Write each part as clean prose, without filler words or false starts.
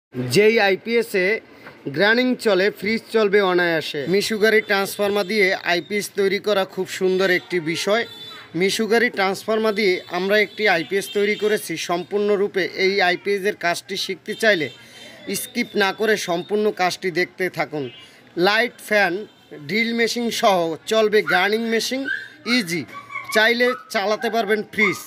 যেই আইপিএসে গ্রাইন্ডিং চলে ফ্রিজ চলবে অনায়াসে। মিশুগারি ট্রান্সফরমার দিয়ে আইপিএস তৈরি করা খুব সুন্দর একটি বিষয়। মিশুগারি ট্রান্সফরমার দিয়ে আমরা একটি আইপিএস তৈরি করেছি সম্পূর্ণরূপে। এই আইপিএসের কাজটি শিখতে চাইলে স্কিপ না করে সম্পূর্ণ কাজটি দেখতে থাকুন। লাইট, ফ্যান, ড্রিল মেশিন সহ চলবে গ্রাইন্ডিং মেশিন ইজি, চাইলে চালাতে পারবেন ফ্রিজ।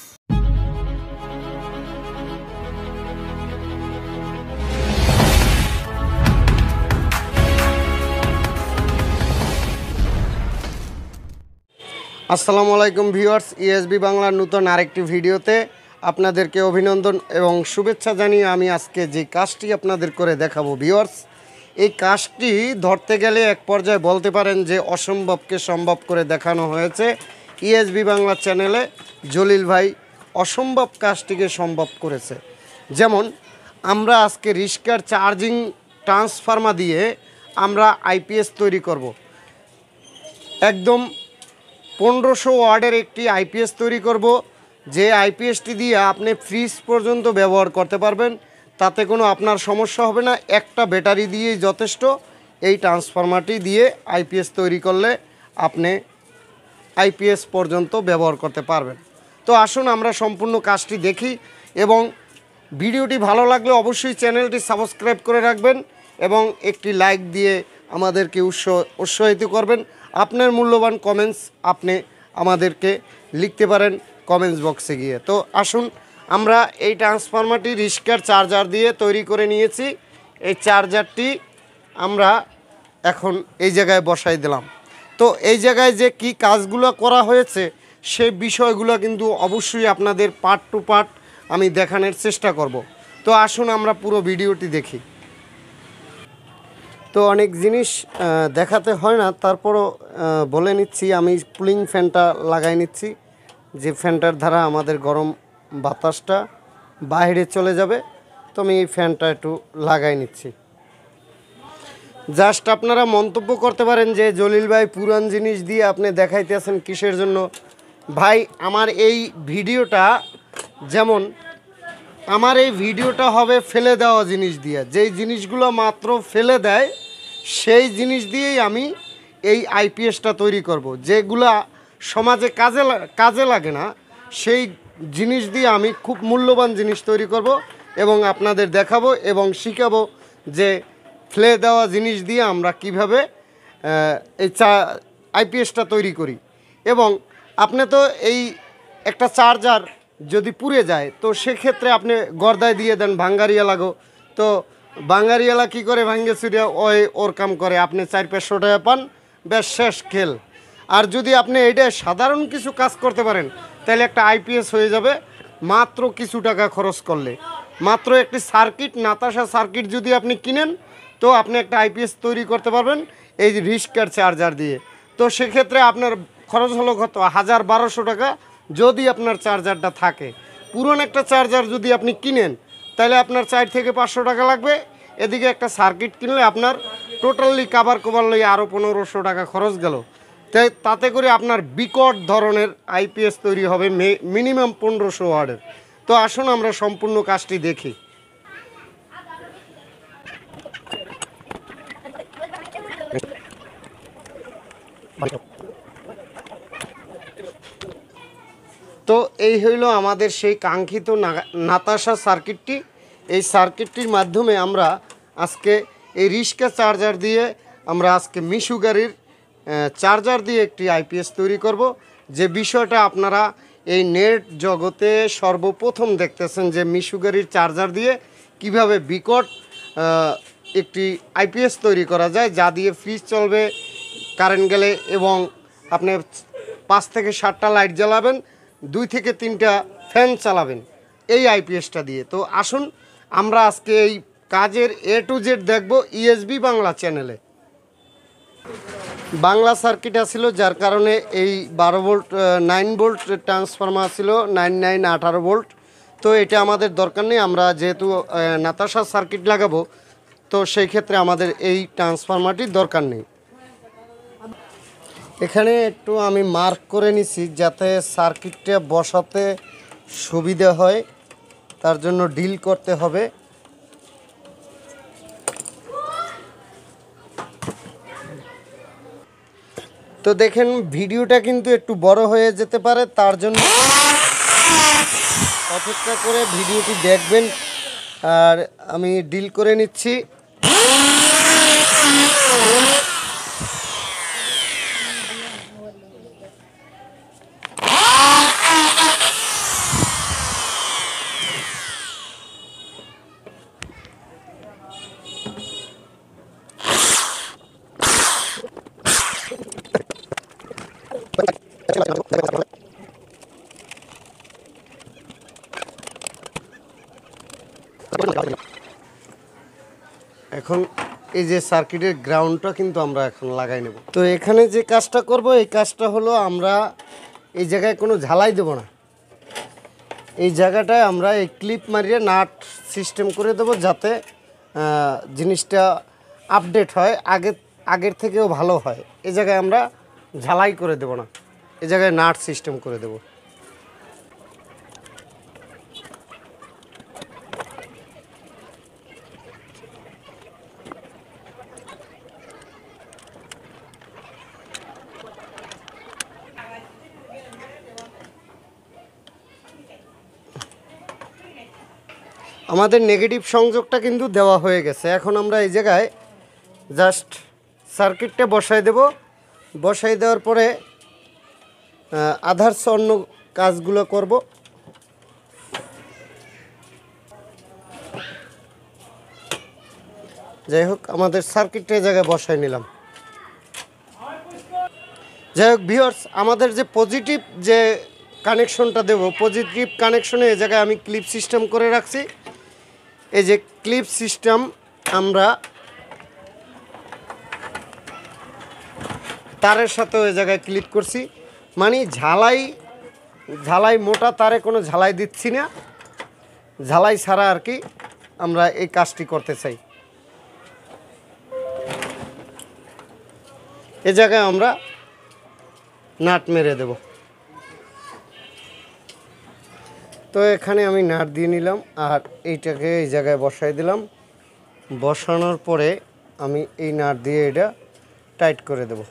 আসসালামু আলাইকুম ভিউয়ার্স, এসবি বাংলার নতুন আরেকটি ভিডিওতে আপনাদেরকে অভিনন্দন এবং শুভেচ্ছা জানিয়ে আমি আজকে যে কাজটি আপনাদের করে দেখাবো ভিউয়ার্স, এই কাজটি ধরতে গেলে এক পর্যায়ে বলতে পারেন যে অসম্ভবকে সম্ভব করে দেখানো হয়েছে। এসবি বাংলা চ্যানেলে জলিল ভাই অসম্ভব কাজটিকে সম্ভব করেছে। যেমন আমরা আজকে রিস্কার চার্জিং ট্রান্সফরমার দিয়ে আমরা আইপিএস তৈরি করব। একদম 1500 ওয়াটের একটি আইপিএস তৈরি করব, যে আইপিএসটি দিয়ে আপনি ফ্রিজ পর্যন্ত ব্যবহার করতে পারবেন, তাতে কোনো আপনার সমস্যা হবে না। একটা ব্যাটারি দিয়েই যথেষ্ট। এই ট্রান্সফরমারটি দিয়ে আইপিএস তৈরি করলে আপনি আইপিএস পর্যন্ত ব্যবহার করতে পারবেন। তো আসুন আমরা সম্পূর্ণ কাজটি দেখি, এবং ভিডিওটি ভালো লাগলে অবশ্যই চ্যানেলটি সাবস্ক্রাইব করে রাখবেন এবং একটি লাইক দিয়ে আমাদেরকে উৎসাহিত করবেন। আপনার মূল্যবান কমেন্টস আপনি আমাদেরকে লিখতে পারেন কমেন্টস বক্সে গিয়ে। তো আসুন আমরা এই ট্রান্সফরমারটি রিস্কার চার্জার দিয়ে তৈরি করে নিয়েছি। এই চার্জারটি আমরা এখন এই জায়গায় বসাই দিলাম। তো এই জায়গায় যে কি কাজগুলো করা হয়েছে সেই বিষয়গুলো কিন্তু অবশ্যই আপনাদের পার্ট টু পার্ট আমি দেখানোর চেষ্টা করব। তো আসুন আমরা পুরো ভিডিওটি দেখি। তো অনেক জিনিস দেখাতে হয় না, তারপরও বলে নিচ্ছি। আমি কুলিং ফ্যানটা লাগাই নিচ্ছি, যে ফ্যানটার দ্বারা আমাদের গরম বাতাসটা বাইরে চলে যাবে। তো আমি এই ফ্যানটা একটু লাগাই নিচ্ছি। জাস্ট আপনারা মন্তব্য করতে পারেন যে জলিল ভাই পুরান জিনিস দিয়ে আপনি দেখাইতেছেন কিসের জন্য। ভাই আমার এই ভিডিওটা হবে ফেলে দেওয়া জিনিস দিয়ে। যেই জিনিসগুলো মাত্র ফেলে দেয় সেই জিনিস দিয়েই আমি এই আইপিএসটা তৈরি করব। যেগুলা সমাজে কাজে লাগে না সেই জিনিস দিয়ে আমি খুব মূল্যবান জিনিস তৈরি করব এবং আপনাদের দেখাবো এবং শিখাবো যে ফেলে দেওয়া জিনিস দিয়ে আমরা কিভাবে এই আইপিএসটা তৈরি করি। এবং আপনি তো এই একটা চার্জার যদি পুড়ে যায় তো সেক্ষেত্রে আপনি গর্দায় দিয়ে দেন ভাঙ্গারিয়ালা গো। তো ভাঙ্গারিয়ালা কী করে ভাঙ্গে চুরিয়া ওর কাম করে, আপনি 400-500 টাকা পান, বেশ শেষ খেল। আর যদি আপনি এটা সাধারণ কিছু কাজ করতে পারেন তাহলে একটা আইপিএস হয়ে যাবে মাত্র কিছু টাকা খরচ করলে। মাত্র একটি সার্কিট, নাতাশা সার্কিট যদি আপনি কিনেন তো আপনি একটা আইপিএস তৈরি করতে পারবেন এই রিস্কার চার্জার দিয়ে। তো সেক্ষেত্রে আপনার খরচ হলো কত, 1000-1200 টাকা যদি আপনার চার্জারটা থাকে। পুরনো একটা চার্জার যদি আপনি কিনেন তাহলে আপনার 400-500 টাকা লাগবে। এদিকে একটা সার্কিট কিনলে আপনার টোটালি কভার লই আরও 1500 টাকা খরচ গেল। তাতে করে আপনার বিকট ধরনের আইপিএস তৈরি হবে মিনিমাম 1500 ওয়াটের। তো আসুন আমরা সম্পূর্ণ কাজটি দেখি। তো এই হইল আমাদের সেই কাঙ্ক্ষিত নাতাশা সার্কিটটি। এই সার্কিটটির মাধ্যমে আমরা আজকে এই রিস্কা চার্জার দিয়ে আমরা আজকে মিশুগারির চার্জার দিয়ে একটি আইপিএস তৈরি করব। যে বিষয়টা আপনারা এই নেট জগতে সর্বপ্রথম দেখতেছেন যে মিশুগারির চার্জার দিয়ে কিভাবে বিকট একটি আইপিএস তৈরি করা যায়, যা দিয়ে ফ্রিজ চলবে কারেন্ট গেলে, এবং আপনি 5 থেকে 7টা লাইট জ্বালাবেন, 2 থেকে 3টা ফ্যান চালাবেন এই আইপিএসটা দিয়ে। তো আসুন আমরা আজকে এই কাজের A to Z দেখব এসবি বাংলা চ্যানেলে। বাংলা সার্কিট আসছিল, যার কারণে এই 12 ভোল্ট 9 ভোল্ট ট্রান্সফরমার ছিল, 9 ভোল্ট। তো এটা আমাদের দরকার নেই, আমরা যেহেতু নাতাশা সার্কিট লাগাবো তো সেই ক্ষেত্রে আমাদের এই ট্রান্সফরমারটির দরকার নেই। এখানে একটু আমি মার্ক করে নিছি যাতে সার্কিটটা বসাতে সুবিধা হয়, তার জন্য ডিল করতে হবে। তো দেখেন ভিডিওটা কিন্তু একটু বড় হয়ে যেতে পারে, তার জন্য অপেক্ষা করে ভিডিওটি দেখবেন। আর আমি ডিল করে নিচ্ছি। এখন এই যে সার্কিটের গ্রাউন্ডটা কিন্তু আমরা এখন লাগাই নেব। তো এখানে যে কাজটা করব, এই কাজটা হলো আমরা এই জায়গায় কোনো ঝালাই দেব না। এই জায়গাটায় আমরা এই ক্লিপ মারিয়ে নাট সিস্টেম করে দেব, যাতে জিনিসটা আপডেট হয়, আগের থেকেও ভালো হয়। এই জায়গায় আমরা ঝালাই করে দেব না, এই জায়গায় নাট সিস্টেম করে দেব। আমাদের নেগেটিভ সংযোগটা কিন্তু দেওয়া হয়ে গেছে। এখন আমরা এই জায়গায় জাস্ট সার্কিটটা বসাই দেব। বসাই দেওয়ার পরে আদার্স অন্য কাজগুলো করব। যাই হোক, আমাদের সার্কিটটা এই জায়গায় বসাই নিলাম। যাই হোক ভিউয়ার্স, আমাদের যে পজিটিভ যে কানেকশনটা দেব, পজিটিভ কানেকশনে এই জায়গায় আমি ক্লিপ সিস্টেম করে রাখছি। এই যে ক্লিপ সিস্টেম আমরা তারের সাথে ওই জায়গায় ক্লিপ করছি, মানে ঝালাই মোটা তারে কোনো ঝালাই দিচ্ছি না, ঝালাই ছাড়া আর কি আমরা এই কাজটি করতে চাই। এ জায়গায় আমরা নাট মেরে দেব। তো এখানে আমি নাট দিয়ে নিলাম আর এইটাকে এই জায়গায় বসাই দিলাম। বসানোর পরে আমি এই নাট দিয়ে এটা টাইট করে দেব।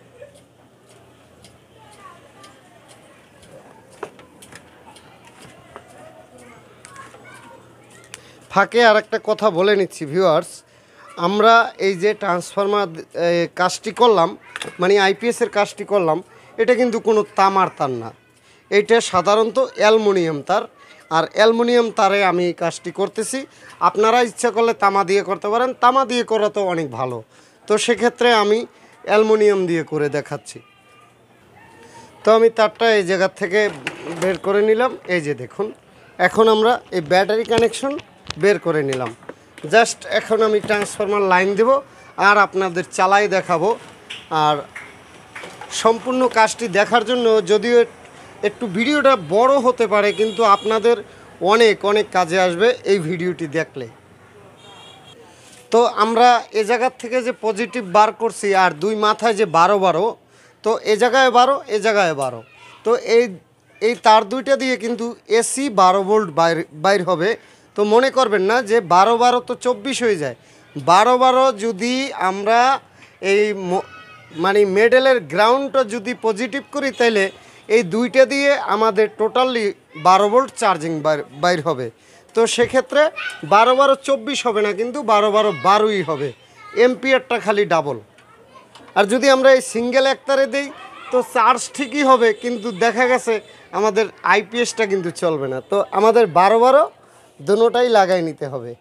ফাঁকে আর একটা কথা বলে নিচ্ছি ভিউয়ার্স, আমরা এই যে ট্রান্সফরমার কাজটি করলাম, মানে আইপিএসের কাজটি করলাম, এটা কিন্তু কোনো তামার তার না, এইটা সাধারণত অ্যালুমিনিয়াম তার। আর অ্যালুমিনিয়াম তারে আমি এই কাজটি করতেছি। আপনারা ইচ্ছা করলে তামা দিয়ে করতে পারেন, তামা দিয়ে করা তো অনেক ভালো। তো সেক্ষেত্রে আমি অ্যালুমিনিয়াম দিয়ে করে দেখাচ্ছি। তো আমি তারটা এই জায়গা থেকে বের করে নিলাম। এই যে দেখুন, এখন আমরা এই ব্যাটারি কানেকশন বের করে নিলাম। জাস্ট এখন আমি ট্রান্সফরমার লাইন দেব আর আপনাদের চালাই দেখাবো। আর সম্পূর্ণ কাজটি দেখার জন্য যদিও একটু ভিডিওটা বড় হতে পারে, কিন্তু আপনাদের অনেক অনেক কাজে আসবে এই ভিডিওটি দেখলে। তো আমরা এ জায়গার থেকে যে পজিটিভ বার করছি আর দুই মাথায় যে 12 তো এ জায়গায় 12, এ জায়গায় 12। তো এই তার দুইটা দিয়ে কিন্তু এসি 12 ভোল্ট বাইর হবে। তো মনে করবেন না যে 12 তো 24 হয়ে যায়। 12 যদি আমরা এই মানে মেডেলের গ্রাউন্ডটা যদি পজিটিভ করি, তাইলে এই দুইটা দিয়ে আমাদের টোটালি 12 ভোল্ট চার্জিং বাইর হবে। তো সেক্ষেত্রে 12 24 হবে না, কিন্তু 12 12ই হবে। এম্পিয়ারটা খালি ডাবল। আর যদি আমরা এই সিঙ্গেল একতারে দেই তো চার্জ ঠিকই হবে, কিন্তু দেখা গেছে আমাদের আইপিএসটা কিন্তু চলবে না। তো আমাদের 12 দুটোটাই লাগাই নিতে হবে।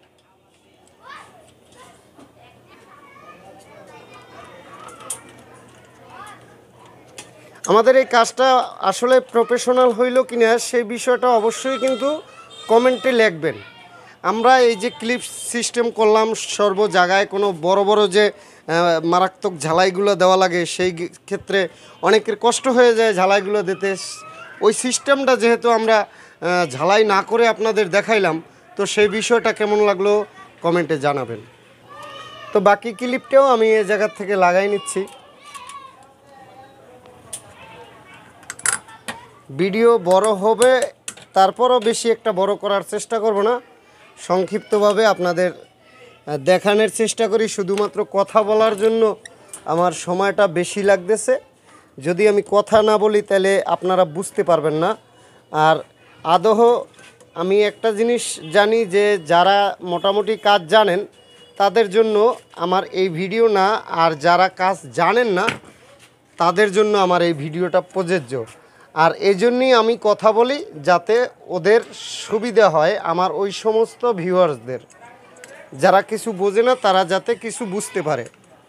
আমাদের এই কাজটা আসলে প্রফেশনাল হইল কিনা সেই বিষয়টা অবশ্যই কিন্তু কমেন্টে লিখবেন। আমরা এই যে ক্লিপ সিস্টেম করলাম, সর্ব জায়গায় কোনো বড় বড় যে মারাত্মক ঝালাইগুলো দেওয়া লাগে, সেই ক্ষেত্রে অনেকের কষ্ট হয়ে যায় ঝালাইগুলো দিতে। ওই সিস্টেমটা যেহেতু আমরা ঝালাই না করে আপনাদের দেখাইলাম, তো সেই বিষয়টা কেমন লাগলো কমেন্টে জানাবেন। তো বাকি ক্লিপটাও আমি এই জায়গা থেকে লাগাই নিচ্ছি। ভিডিও বড় হবে, তারপরও বেশি একটা বড় করার চেষ্টা করব না, সংক্ষিপ্তভাবে আপনাদের দেখানোর চেষ্টা করি। শুধুমাত্র কথা বলার জন্য আমার সময়টা বেশি লাগতেছে। যদি আমি কথা না বলি তাহলে আপনারা বুঝতে পারবেন না। আর আদৌ আমি একটা জিনিস জানি যে যারা মোটামুটি কাজ জানেন তাদের জন্য আমার এই ভিডিও না, আর যারা কাজ জানেন না তাদের জন্য আমার এই ভিডিওটা প্রযোজ্য। আর এই জন্যই আমি কথা বলি যাতে ওদের সুবিধা হয়, আমার ওই সমস্ত ভিউয়ার্সদের যারা কিছু বোঝে না তারা যাতে কিছু বুঝতে পারে।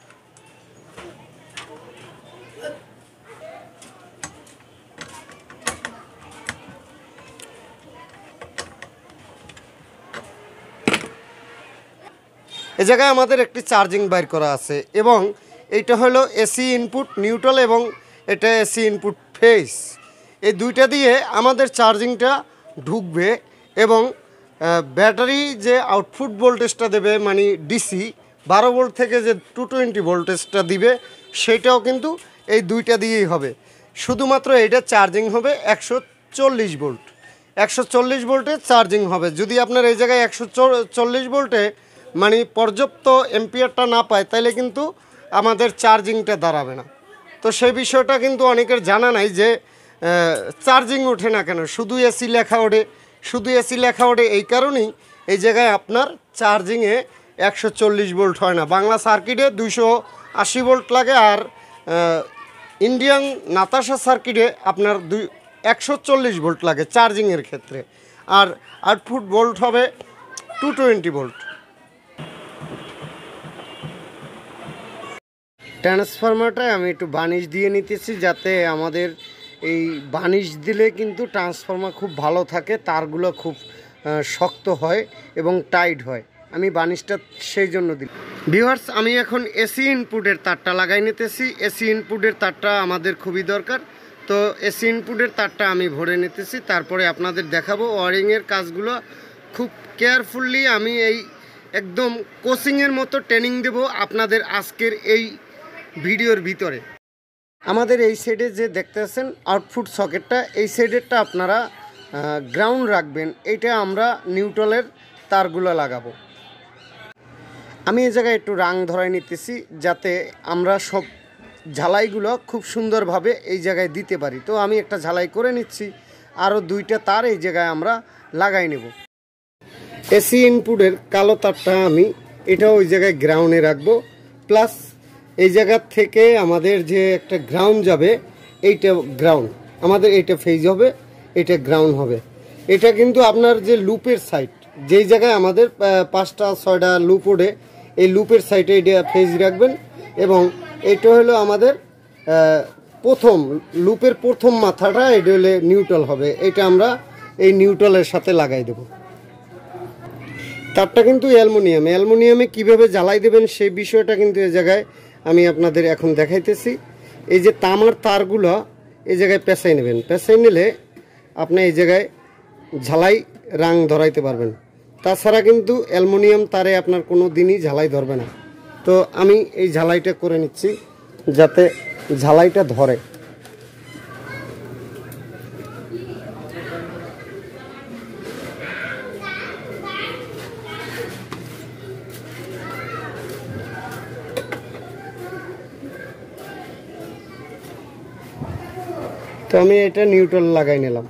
এই জায়গায় আমাদের একটি চার্জিং বাইর করা আছে এবং এইটা হলো এসি ইনপুট নিউট্রাল এবং এটা এসি ইনপুট ফেস। এই দুইটা দিয়ে আমাদের চার্জিংটা ঢুকবে এবং ব্যাটারি যে আউটপুট ভোল্টেজটা দেবে মানে ডিসি 12 ভোল্ট থেকে যে 220 ভোল্টেজটা দিবে সেটাও কিন্তু এই দুইটা দিয়েই হবে। শুধুমাত্র এটা চার্জিং হবে 140 ভোল্ট, 140 ভোল্টে চার্জিং হবে। যদি আপনার এই জায়গায় 140 ভোল্টে মানে পর্যাপ্ত এম্পিয়ারটা না পায় তাহলে কিন্তু আমাদের চার্জিংটা দাঁড়াবে না। তো সেই বিষয়টা কিন্তু অনেকের জানা নাই যে চার্জিং ওঠে না কেন, শুধু এসি লেখা ওঠে, শুধু এসি লেখা ওঠে। এই কারণেই এই জায়গায় আপনার চার্জিংয়ে 140 ভোল্ট হয় না। বাংলা সার্কিটে 280 ভোল্ট লাগে, আর ইন্ডিয়ান নাতাশা সার্কিটে আপনার 140 ভোল্ট লাগে চার্জিংয়ের ক্ষেত্রে, আর আউটপুট ভোল্ট হবে 220 ভোল্ট। ট্রান্সফরমারটায় আমি একটু বার্নিশ দিয়ে নিতেছি যাতে আমাদের এই বার্নিশ দিলে কিন্তু ট্রান্সফরমার খুব ভালো থাকে, তারগুলো খুব শক্ত হয় এবং টাইট হয়। আমি বার্নিশটা সেই জন্য দিই। ভিউয়ার্স, আমি এখন এসি ইনপুটের তারটা লাগাই নিতেছি। এসি ইনপুটের তারটা আমাদের খুবই দরকার, তো এসি ইনপুটের তারটা আমি ভরে নিতেছি। তারপরে আপনাদের দেখাবো ওয়ারিংয়ের কাজগুলো খুব কেয়ারফুললি। আমি এই একদম কোচিংয়ের মতো ট্রেনিং দেব আপনাদের আজকের এই ভিডিওর ভিতরে। আমাদের এই সাইডে যে দেখতে পাচ্ছেন আউটপুট সকেটটা, এই সাইডেরটা আপনারা গ্রাউন্ড রাখবেন। এইটা আমরা নিউট্রালের তারগুলো লাগাবো। আমি এই জায়গায় একটু রাং ধরাই নিতেছি যাতে আমরা সব ঝালাইগুলো খুব সুন্দরভাবে এই জায়গায় দিতে পারি। তো আমি একটা ঝালাই করে নিচ্ছি, আরও দুইটা তার এই জায়গায় আমরা লাগাই নেব। এসি ইনপুটের কালো তারটা আমি এটাও ওই জায়গায় গ্রাউন্ডে রাখবো, প্লাস এই জায়গা থেকে আমাদের যে একটা গ্রাউন্ড যাবে, এইটা গ্রাউন্ড আমাদের, এইটা ফেজ হবে, এটা গ্রাউন্ড হবে। এটা কিন্তু আপনার যে লুপের সাইড, যেই জায়গায় আমাদের 5টা 6টা লুপ ওঠে, এই লুপের সাইডে এটা ফেজ রাখবেন। এবং এটা হলো আমাদের প্রথম লুপের প্রথম মাথাটা, এটা হলে নিউট্রাল হবে। এটা আমরা এই নিউট্রালের সাথে লাগাই দেব। তারটা কিন্তু অ্যালুমিনিয়ামে কিভাবে জ্বালাই দেবেন সেই বিষয়টা কিন্তু এই জায়গায় আমি আপনাদের এখন দেখাইতেছি। এই যে তামার তারগুলো এই জায়গায় পেঁচাই নেবেন, পেঁচাই নিলে আপনি এই জায়গায় ঝালাই রাং ধরাইতে পারবেন। তাছাড়া কিন্তু অ্যালুমিনিয়াম তারে আপনার কোনো দিনই ঝালাই ধরবে না। তো আমি এই ঝালাইটা করে নিচ্ছি যাতে ঝালাইটা ধরে। তো আমি এটা নিউট্রাল লাগাই নিলাম।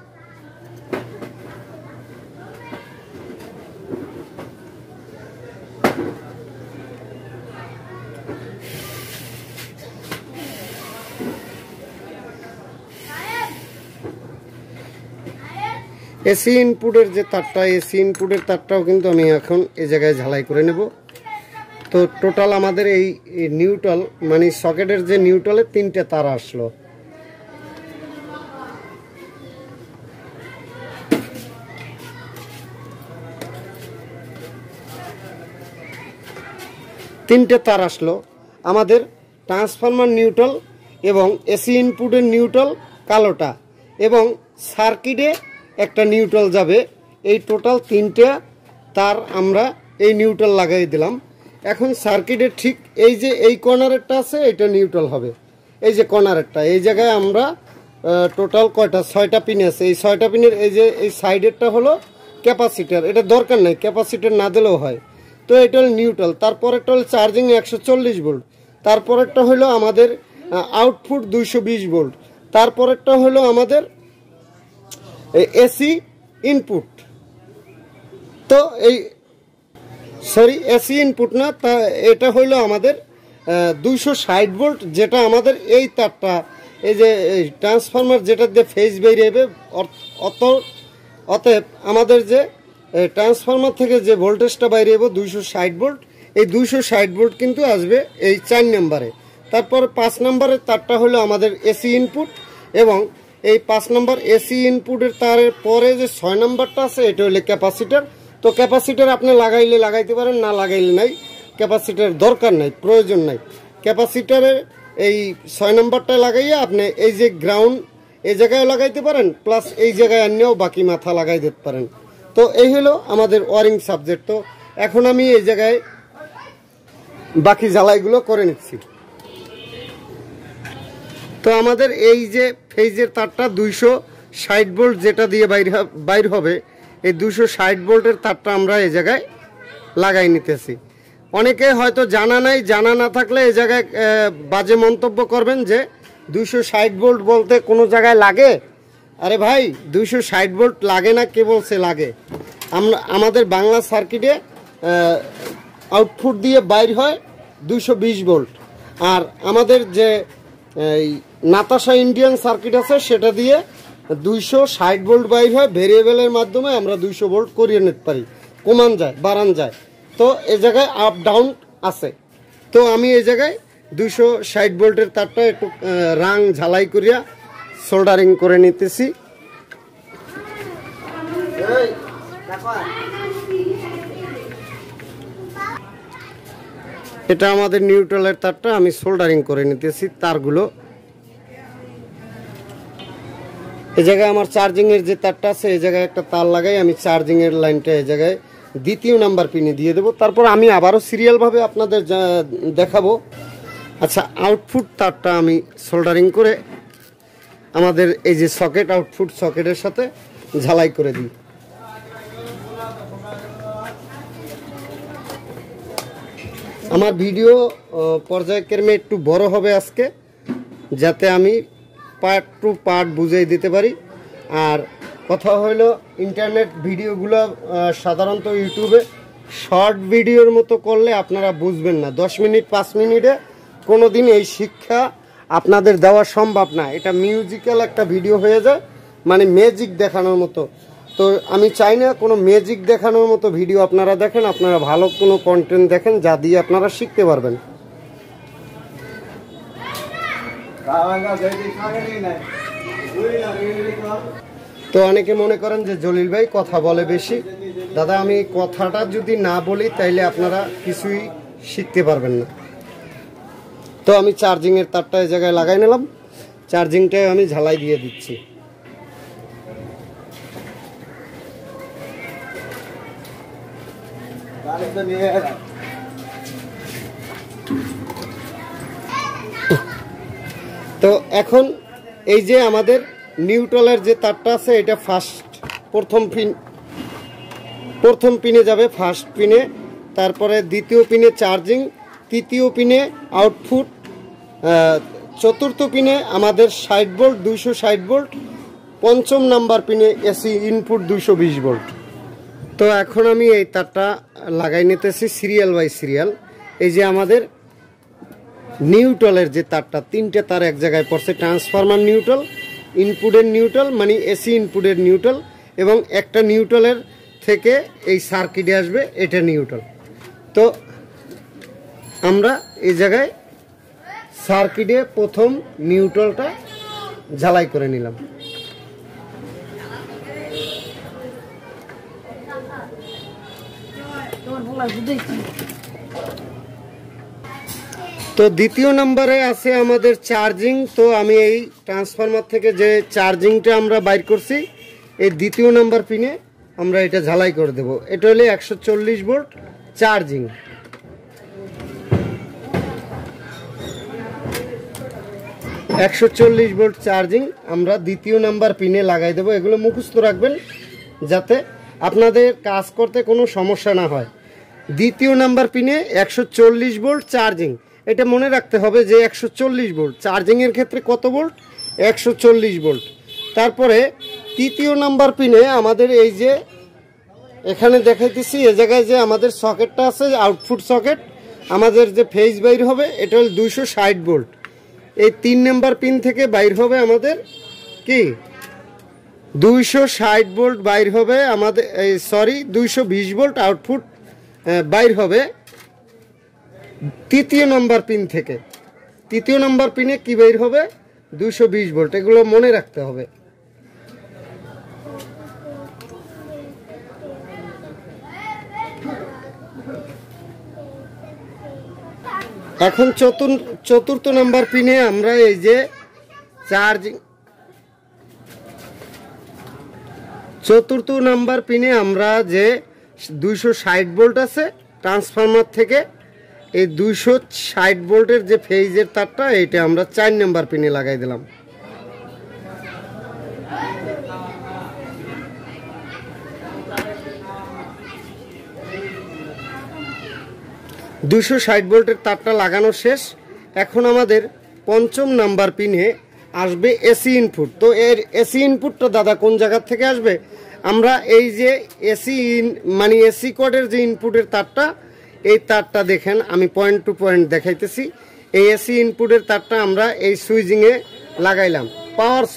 এসি ইনপুটের যে তারটা, এসি ইনপুটের তারটাও কিন্তু আমি এখন এই জায়গায় ঝালাই করে নেব। তো টোটাল আমাদের এই নিউট্রাল মানে সকেটের যে নিউট্রালের 3টে তার আসলো। তিনটে তার আসলো আমাদের ট্রান্সফরমার নিউট্রাল এবং এসি ইনপুটের নিউট্রাল কালোটা এবং সার্কিটে একটা নিউট্রাল যাবে। এই টোটাল 3টে তার আমরা এই নিউট্রাল লাগাই দিলাম। এখন সার্কিটের ঠিক এই যে এই কর্নারেরটা আছে এটা নিউট্রাল হবে। এই যে কর্নারেরটা এই জায়গায় আমরা টোটাল কয়টা 6টা পিন আছে। এই 6টা পিনের এই যে এই সাইডেরটা হলো ক্যাপাসিটার, এটা দরকার নাই, ক্যাপাসিটার না দিলেও হয়। তো এটা হলো নিউট্রাল। তারপরেরটা হলো চার্জিং 140 ভোল্ট। তারপরেরটা হলো আমাদের আউটপুট 220 ভোল্ট। তারপরেরটা হলো আমাদের এসি ইনপুট। তো এই এসি ইনপুট না, তা এটা হইলো আমাদের 260 ভোল্ট, যেটা আমাদের এই তারটা এই যে ট্রান্সফরমার যেটা দিয়ে ফেজ বেরিয়ে অতএব আমাদের যে ট্রান্সফরমার থেকে যে ভোল্টেজটা বাইরে 260 ভোল্ট, এই 260 ভোল্ট কিন্তু আসবে এই 4 নম্বরে। তারপর 5 নম্বরের তারটা হলো আমাদের এসি ইনপুট, এবং এই 5 নম্বর এসি ইনপুটের তারের পরে যে 6 নম্বরটা আছে এটা হলো ক্যাপাসিটার। তো ক্যাপাসিটার আপনি লাগাইলে লাগাইতে পারেন, না লাগাইলে নাই, ক্যাপাসিটার দরকার নাই, প্রয়োজন নাই। ক্যাপাসিটারের এই 6 নম্বরটা লাগাইয়া আপনি এই যে গ্রাউন্ড এই জায়গায় লাগাইতে পারেন, প্লাস এই জায়গায় আনিয়েও বাকি মাথা লাগাই দিতে পারেন। তো এই হলো আমাদের ওয়ারিং সাবজেক্ট। তো এখন আমি এই জায়গায় বাকি জ্বালাইগুলো করে নিচ্ছি। তো আমাদের এই যে ফেজের তারটা 260 ভোল্ট যেটা দিয়ে বাইর হবে, এই 260 ভোল্টের তারটা আমরা এই জায়গায় লাগাই নিতেছি। অনেকে হয়তো জানা নাই, জানা না থাকলে এই জায়গায় বাজে মন্তব্য করবেন যে 260 ভোল্ট বলতে কোনো জায়গায় লাগে। আরে ভাই, 260 ভোল্ট লাগে না, কে বলছে লাগে? আমাদের বাংলা সার্কিটে আউটপুট দিয়ে বাইর হয় 220 ভোল্ট, আর আমাদের যে নাতাশা ইন্ডিয়ান সার্কিট আছে সেটা দিয়ে 260 ভোল্ট বাইর হয়। ভেরিয়েবলের মাধ্যমে আমরা 200 ভোল্ট করিয়ে নিতে পারি, কমান যায়, বাড়ান যায়। তো এই জায়গায় আপ ডাউন আছে। তো আমি এই জায়গায় 260 ভোল্টের তারটা একটু রাং ঝালাই করিয়া সোল্ডারিং করে নিতেছি। এটা আমাদের নিউট্রালের তারটা আমি সোল্ডারিং করে নিতেছি তারগুলো। এই জায়গায় আমার চার্জিংয়ের যে তারটা আছে এই জায়গায় একটা তার লাগাই আমি চার্জিংয়ের লাইনটা এই জায়গায় 2য় নাম্বার পিনে দিয়ে দেবো। তারপর আমি আবারও সিরিয়ালভাবে আপনাদের দেখাবো। আচ্ছা, আউটপুট তারটা আমি সোল্ডারিং করে আমাদের এই যে সকেট, আউটপুট সকেটের সাথে ঝালাই করে দিই। আমার ভিডিও পর্যায়ক্রমে একটু বড় হবে আজকে, যাতে আমি পার্ট টু পার্ট বুঝিয়ে দিতে পারি। আর কথা হলো, ইন্টারনেট ভিডিওগুলো সাধারণত ইউটিউবে শর্ট ভিডিওর মতো করলে আপনারা বুঝবেন না। 10 মিনিট 5 মিনিটে কোনো দিন এই শিক্ষা আপনাদের দেওয়া সম্ভব না। এটা মিউজিক্যাল একটা ভিডিও হয়ে যায়, মানে ম্যাজিক দেখানোর মতো। তো আমি চাই না কোনো ম্যাজিক দেখানোর মতো ভিডিও আপনারা দেখেন, আপনারা ভালো কোনো কন্টেন্ট দেখেন যা দিয়ে আপনারা শিখতে পারবেন। তো অনেকে মনে করেন যে জলিল ভাই কথা বলে বেশি। দাদা, আমি কথাটা যদি না বলি তাইলে আপনারা কিছুই শিখতে পারবেন না। তো আমি চার্জিংয়ের তারটা এই জায়গায় লাগাই নিলাম, চার্জিংটাই আমি ঝালাই দিয়ে দিচ্ছি। তো এখন এই যে আমাদের নিউট্রালের যে তারটা আছে এটা প্রথম পিনে যাবে, ফার্স্ট পিনে, তারপরে 2য় পিনে চার্জিং, 3য় পিনে আউটপুট, 4র্থ পিনে আমাদের 60 ভোল্ট 260 ভোল্ট, 5ম নাম্বার পিনে এসি ইনপুট 220 ভোল্ট। তো এখন আমি এই তারটা লাগাই নিতেছি সিরিয়াল বাই সিরিয়াল। এই যে আমাদের নিউট্রালের যে তারটা, 3টে তার এক জায়গায় পড়ছে, ট্রান্সফরমার নিউট্রাল, ইনপুটের নিউট্রাল মানে এসি ইনপুটের নিউট্রাল, এবং একটা নিউট্রালের থেকে এই সার্কিটে আসবে এটা নিউট্রাল। তো আমরা এই জায়গায় সার্কিটে প্রথম নিউট্রালটা ঝালাই করে নিলাম। তো 2য় নম্বরে আছে আমাদের চার্জিং। তো আমি এই ট্রান্সফরমার থেকে যে চার্জিংটা আমরা বাইর করছি এই 2য় নাম্বার পিনে আমরা এটা ঝালাই করে দেব। এটা হলে 140 ভোল্ট চার্জিং। ভোল্ট চার্জিং আমরা 2য় নাম্বার পিনে লাগাই দেব। এগুলো মুখস্থ রাখবেন যাতে আপনাদের কাজ করতে কোনো সমস্যা না হয়। 2য় নাম্বার পিনে 140 ভোল্ট চার্জিং, এটা মনে রাখতে হবে যে 140 ভোল্ট, চার্জিংয়ের ক্ষেত্রে কত ভোল্ট? 140 ভোল্ট। তারপরে তৃতীয় নাম্বার পিনে আমাদের এই যে এখানে দেখাইতেছি এ জায়গায় যে আমাদের সকেটটা আছে, আউটপুট সকেট, আমাদের যে ফেজ বাইর হবে এটা হল 260 ভোল্ট। এই 3 নাম্বার পিন থেকে বাইর হবে আমাদের কি 260 ভোল্ট বাইর হবে আমাদের, 220 ভোল্ট আউটপুট বাইর হবে তৃতীয় নাম্বার পিন থেকে। তৃতীয় নাম্বার পিনে কি বাইর হবে? 220 ভোল্ট। এগুলো মনে রাখতে হবে। এখন চতুর্থ নাম্বার পিনে আমরা এই যে চতুর্থ নাম্বার পিনে আমরা যে 260 ভোল্ট আছে ট্রান্সফরমার থেকে, এই 260 ভোল্টের যে ফেজের তারটা এইটা আমরা 4 নাম্বার পিনে লাগাই দিলাম। দুশো 60 ভোল্টের তারটা লাগানো শেষ। এখন আমাদের পঞ্চম নাম্বার পিনে আসবে এসি ইনপুট। তো এর এসি ইনপুটটা দাদা কোন জায়গা থেকে আসবে? আমরা এই যে মানে এসি কোডের যে ইনপুটের তারটা, এই তারটা দেখেন আমি পয়েন্ট টু পয়েন্ট দেখাইতেছি। এই এসি ইনপুটের তারটা আমরা এই সুইচিংয়ে লাগাইলাম, পাওয়ার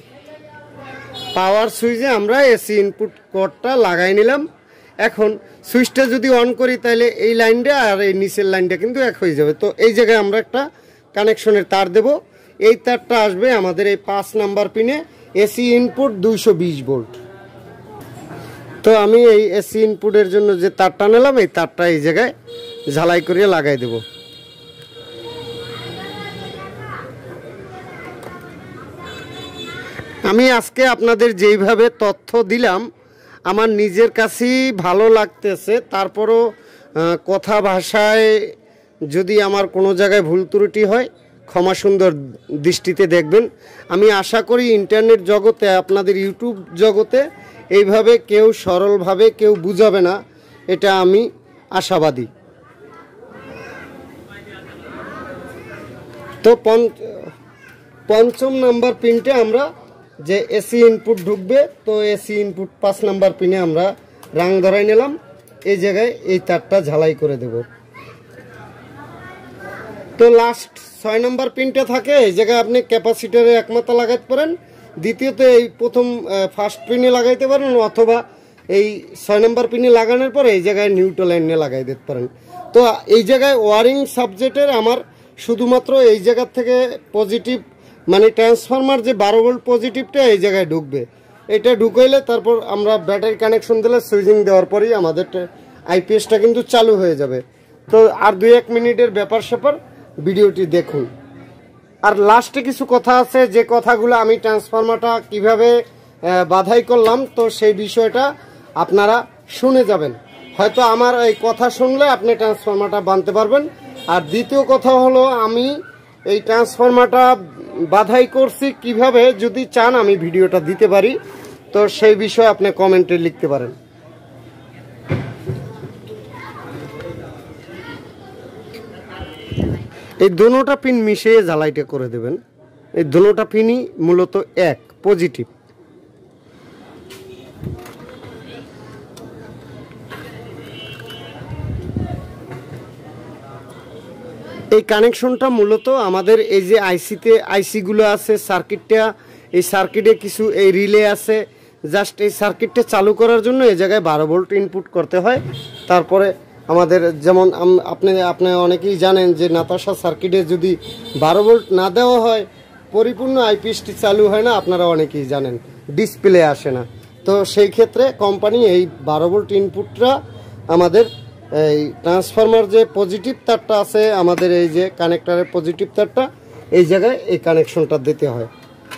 সুইচে আমরা এসি ইনপুট কোডটা লাগাই নিলাম। এখন সুইচটা যদি অন করি তাহলে এই লাইনটা আর এই নিচের লাইনটা কিন্তু এক হয়ে যাবে। তো এই জায়গায় আমরা একটা কানেকশনের তার দেব। এই তারটা আসবে আমাদের এই 5 নাম্বার পিনে, এসি ইনপুট 220 ভোল্ট। তো আমি এই এসি ইনপুটের জন্য যে তারটা নিলাম, এই তারটা এই জায়গায় ঝালাই করে লাগাই দেব। আমি আজকে আপনাদের যেইভাবে তথ্য দিলাম আমার নিজের কাছেই ভালো লাগতেছে। তারপরও কথা ভাষায় যদি আমার কোনো জায়গায় ভুল ত্রুটি হয় ক্ষমা সুন্দর দৃষ্টিতে দেখবেন। আমি আশা করি ইন্টারনেট জগতে, আপনাদের ইউটিউব জগতে এইভাবে কেউ সরলভাবে কেউ বুঝাবে না, এটা আমি আশাবাদী। তো পঞ্চম নাম্বার পিনটে আমরা যে এসি ইনপুট ঢুকবে, তো এসি ইনপুট 5 নাম্বার পিনে আমরা রাং ধরাই নিলাম। এই জায়গায় এই তারটা ঝালাই করে দেব। তো লাস্ট 6 নাম্বার পিনটা থাকে, এই জায়গায় আপনি ক্যাপাসিটারে একমাত্রা লাগাইতে পারেন, দ্বিতীয়ত এই ফার্স্ট পিনে লাগাইতে পারেন, অথবা এই 6 নাম্বার পিনে লাগানোর পর এই জায়গায় নিউট্রাল লাইনে লাগাই দিতে পারেন। তো এই জায়গায় ওয়ারিং সাবজেক্টের আমার শুধুমাত্র এই জায়গা থেকে পজিটিভ মানে ট্রান্সফরমার যে 12 ভোল্ট পজিটিভটা এই জায়গায় ঢুকবে। এটা ঢুকাইলে তারপর আমরা ব্যাটারি কানেকশন দিলে সুইচিং দেওয়ার পরেই আমাদের আইপিএসটা কিন্তু চালু হয়ে যাবে। তো আর 2-1 মিনিটের ব্যাপার স্যাপার, ভিডিওটি দেখুন। আর লাস্টে কিছু কথা আছে, যে কথাগুলো আমি ট্রান্সফরমারটা কিভাবে বাধাই করলাম, তো সেই বিষয়টা আপনারা শুনে যাবেন। হয়তো আমার এই কথা শুনলে আপনি ট্রান্সফরমারটা বানতে পারবেন। আর দ্বিতীয় কথা হলো, আমি এই ট্রান্সফরমারটা বাধাই করছি কিভাবে, যদি চান আমি ভিডিওটা দিতে পারি, তো সেই বিষয়ে আপনি কমেন্টে লিখতে পারেন। এই দোনোটা পিন মিশিয়ে জ্বালাইটা করে দেবেন। এই দোনোটা পিনই মূলত এক পজিটিভ। এই কানেকশনটা মূলত আমাদের এই যে আইসিগুলো আছে, সার্কিটটা, এই সার্কিটে কিছু এই রিলে আছে, জাস্ট এই সার্কিটটা চালু করার জন্য এই জায়গায় 12 ভোল্ট ইনপুট করতে হয়। তারপরে আমাদের যেমন আপনি অনেকেই জানেন যে নাতাশা সার্কিটে যদি 12 ভোল্ট না দেওয়া হয় পরিপূর্ণ আইপিএসটি চালু হয় না, আপনারা অনেকেই জানেন, ডিসপ্লে আসে না। তো সেই ক্ষেত্রে কোম্পানি এই 12 ভোল্ট ইনপুটটা আমাদের এই ট্রান্সফরমার যে পজিটিভ তারটা আছে আমাদের এই যে কানেক্টরের পজিটিভ তারটা, এই জায়গায় এই কানেকশনটা দিতে হয়।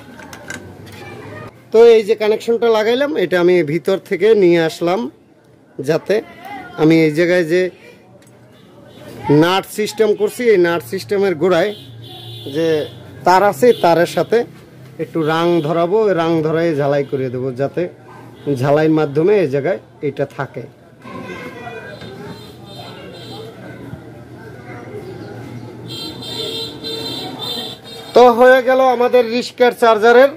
তো এই যে কানেকশনটা লাগাইলাম, এটা আমি ভিতর থেকে নিয়ে আসলাম, যাতে আমি এই জায়গায় যে নাট সিস্টেম করছি, এই নাট সিস্টেমের গোড়ায় যে তার আছে, তারের সাথে একটু রাং ধরাবো, রাং ধরাই ঝালাই করে দেবো, যাতে ঝালাইয়ের মাধ্যমে এই জায়গায় এটা থাকে। হয়ে গেল আমাদের রিস্কার চার্জারের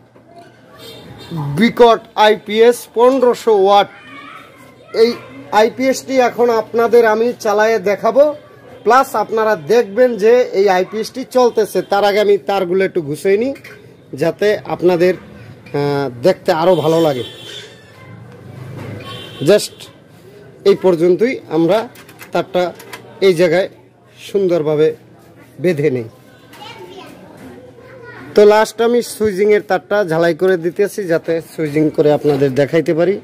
বিকট আইপিএস 1500 ওয়াট। এই আইপিএসটি এখন আপনাদের আমি চালায়ে দেখাবো, প্লাস আপনারা দেখবেন যে এই আইপিএসটি চলতেছে। তার আগে আমি তারগুলো একটু ঘুষিয়ে নিই যাতে আপনাদের দেখতে আরও ভালো লাগে। জাস্ট এই পর্যন্তই আমরা তারটা এই জায়গায় সুন্দরভাবে বেঁধে নেই। তো লাস্ট আমি সুইচিংয়ের তারটা ঝালাই করে দিতেছি যাতে সুইচিং করে আপনাদের দেখাইতে পারি।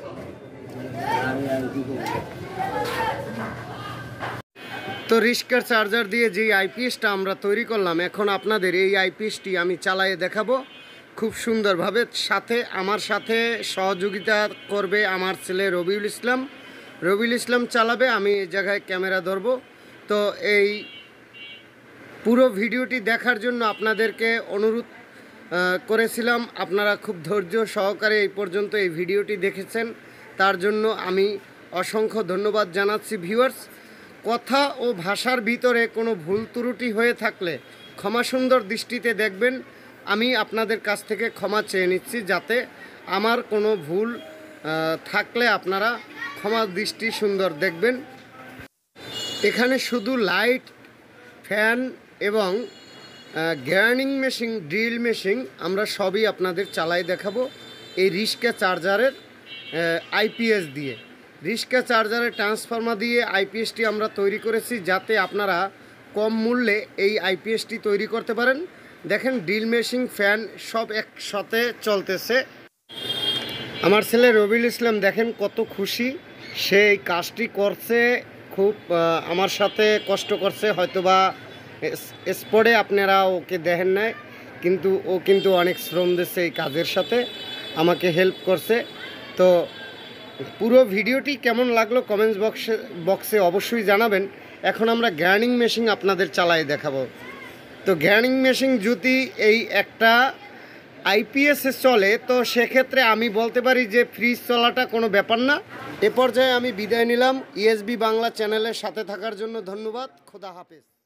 তো রিস্কার চার্জার দিয়ে যে আইপিএসটা আমরা তৈরি করলাম, এখন আপনাদের এই আইপিএসটি আমি চালায়ে দেখাবো খুব সুন্দরভাবে। আমার সাথে সহযোগিতা করবে আমার ছেলে রবিউল ইসলাম চালাবে, আমি এই জায়গায় ক্যামেরা ধরবো। তো এই পুরো ভিডিওটি দেখার জন্য আপনাদেরকে অনুরোধ করেছিলাম, আপনারা খুব ধৈর্য সহকারে এই পর্যন্ত এই ভিডিওটি দেখেছেন, তার জন্য আমি অসংখ্য ধন্যবাদ জানাচ্ছি। ভিউয়ার্স, কথা ও ভাষার ভিতরে কোনো ভুল ত্রুটি হয়ে থাকলে ক্ষমা সুন্দর দৃষ্টিতে দেখবেন। আমি আপনাদের কাছ থেকে ক্ষমা চেয়ে নিচ্ছি, যাতে আমার কোনো ভুল থাকলে আপনারা ক্ষমা দৃষ্টি সুন্দর দেখবেন। এখানে শুধু লাইট, ফ্যান এবং গ্রাইন্ডিং মেশিন, ড্রিল মেশিন আমরা সবই আপনাদের চালাই দেখাবো এই রিস্কা চার্জারের আইপিএস দিয়ে। রিস্কা চার্জারের ট্রান্সফরমার দিয়ে আইপিএসটি আমরা তৈরি করেছি যাতে আপনারা কম মূল্যে এই আইপিএসটি তৈরি করতে পারেন। দেখেন ড্রিল মেশিন, ফ্যান সব একসাথে চলতেছে। আমার ছেলে রবিউল ইসলাম দেখেন কত খুশি, সে এই কাজটি করছে, খুব আমার সাথে কষ্ট করছে। হয়তোবা স্পটে আপনারা ওকে দেখেন নাই, কিন্তু ও কিন্তু অনেক শ্রম দিচ্ছে এই কাজের সাথে, আমাকে হেল্প করছে। তো পুরো ভিডিওটি কেমন লাগলো কমেন্টস বক্সে অবশ্যই জানাবেন। এখন আমরা গ্রাইন্ডিং মেশিন আপনাদের চালাই দেখাবো। তো গ্রাইন্ডিং মেশিন যদি এই একটা আইপিএসে চলে, তো সেক্ষেত্রে আমি বলতে পারি যে ফ্রিজ চলাটা কোনো ব্যাপার না। এ পর্যায়ে আমি বিদায় নিলাম। এসবি বাংলা চ্যানেলের সাথে থাকার জন্য ধন্যবাদ। খোদা হাফেজ।